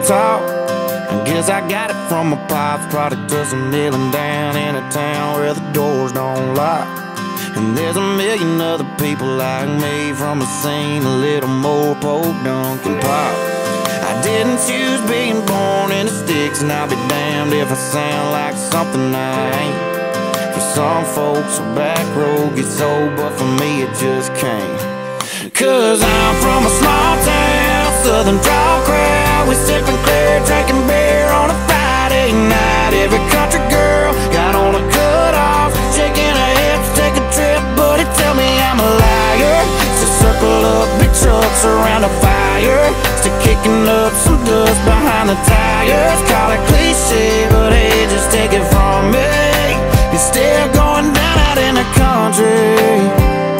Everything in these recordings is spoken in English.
talk. I guess I got it from my pops. Product doesn't kneeling down in a town where the doors don't lock. And there's a million other people like me from the scene, a little more poke, dunk, and pop. I didn't choose being born in the sticks, and I'll be damned if I sound like something I ain't. For some folks, a back road gets old, but for me it just can't. Cause I'm from a small town, southern draw crowd. We sipping clear, drinking beer on a Friday night. Every country girl got on a cutoff, shaking her hips, take a trip, buddy, tell me I'm a liar. So circle up big trucks around a fire, still kicking up some dust behind the tires. Call it cliche, but hey, just take it from me, it's still going down out in the country.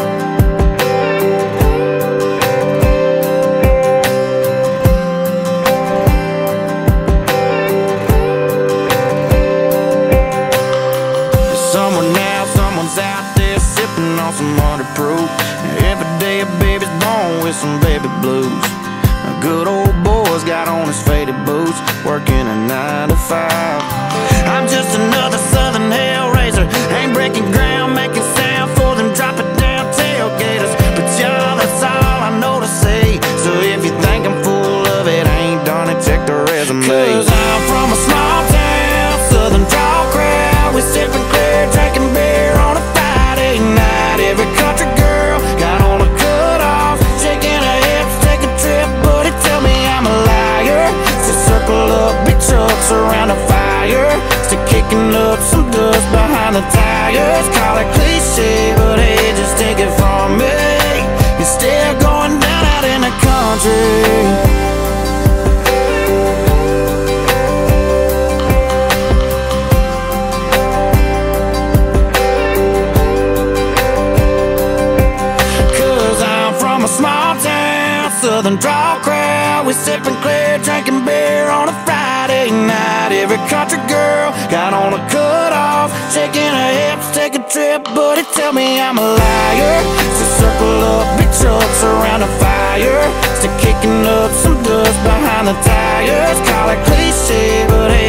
Some 100 proof. Every day a baby's born with some baby blues. A good old boy's got on his faded boots, working a 9 to 5. I'm just another southern hellraiser, ain't breaking ground, making sound for them drop it down tailgaters. But y'all, that's all I know to say. So if you think I'm full of it, I ain't done it, check the resume. Cause I'm from a small town, southern draw crowd. We sipping clear, drinking beer on a Friday night. Every country girl got on a cutoff, shaking her hips, take a trip, buddy, tell me I'm a liar. So circle up big trucks around a fire, still kicking up some dust behind the tires. Call it cliche, but hey, just take it from me, it's still going down out in the country. Small town, southern draw crowd. We sipping clear, drinking beer on a Friday night. Every country girl got on a cutoff, shaking her hips, take a trip, buddy, tell me I'm a liar. So circle up big trucks around a fire, still kicking up some dust behind the tires. Call it cliche, but hey,